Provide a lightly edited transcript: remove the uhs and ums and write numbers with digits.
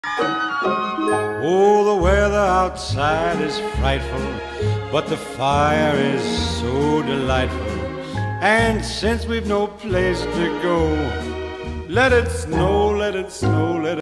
Oh, the weather outside is frightful, but the fire is so delightful. And since we've no place to go, let it snow, let it snow, let it